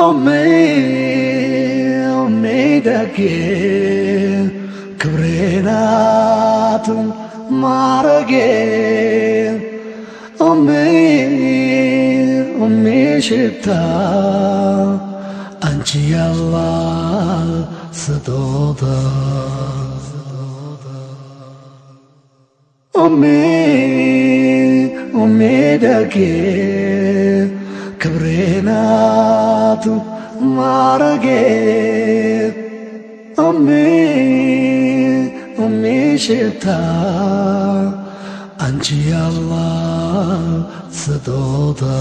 أمي دقي كبرينات معرقي أمي شتا أنت يلا ستوتا أمي دقي كبرينات معرقي أمي شتا أنت يلا ستوتا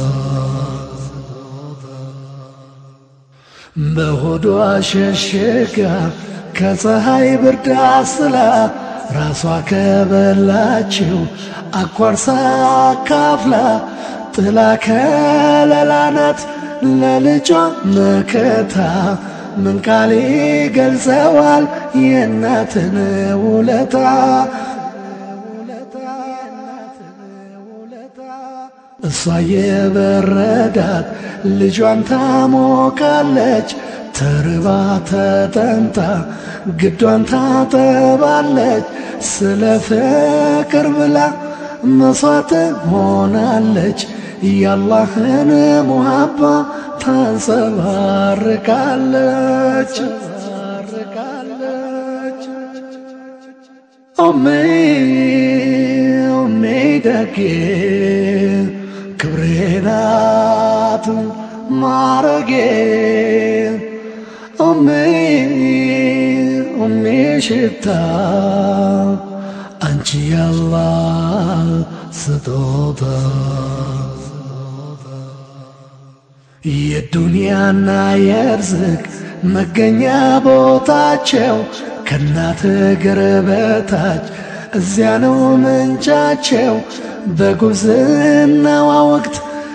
بهدوء ششكا كصهاي برد عسلا راسوا كبلاتشو أكورسا كافلا طلا كللانات للجو مكتا من قالي قل زوال يناتن ولتا الصايب الردات لجوان تامو كالج تربا تتنتا قدوان تاتبالج سلفكر بلا مصات هونالج يالله انا محبا تنصباركالج أمي دقي كبرينات معرقي أمي شتا أنت يلا ستوتا የዱንያና የርዝቅ መገኛ ቦታቸው ከናት እግር በታች እዚያ ነው ምንጫቸው በጉብዝናዋ ወቅት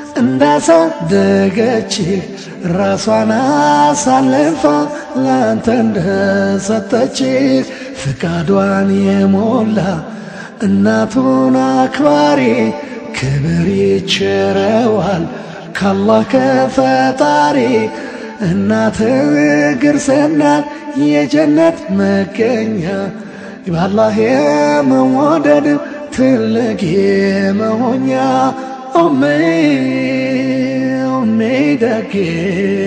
እንዳሳደገችህ ራሷን አሳልፋ ላንተ እንደሰጠችህ ፍቃዷን የሞላ እናቱን አክባሪ ክብር ይቸረዋል كالله كفطاري እናት እግር ስናት የጀነት መገኛ ይባላህ የመወደድ ትልቅ የመሆኛ أمي دقي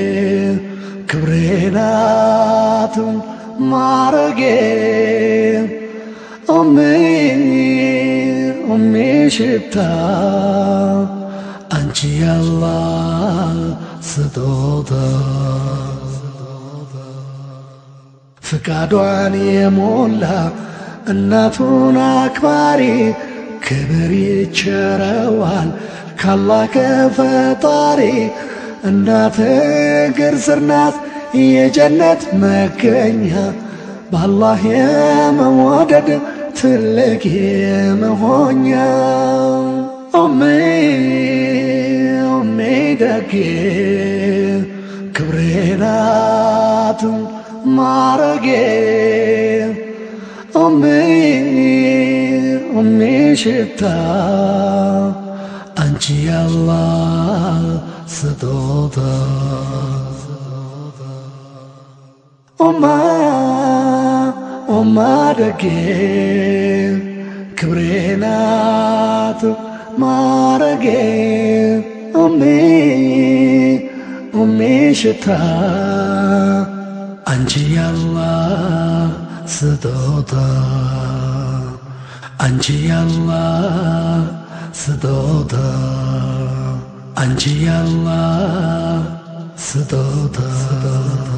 كبرينات معرقي أمي شتا أنت يلا ستوتا فقادوان يمولا الناتون أكباري كبر يتشروال كالله كفطاري النات قرصرنات يجنت مكنها بالله يا مودد تلك يا مهونيا أمي دقي كبرينات معرقي أمي شتا أنت يلا ستوتا أما دقي كبرينات معرقي أمي شتا أنت يلا ستوتا أنت يلا ستوتا أنت يلا ستوتا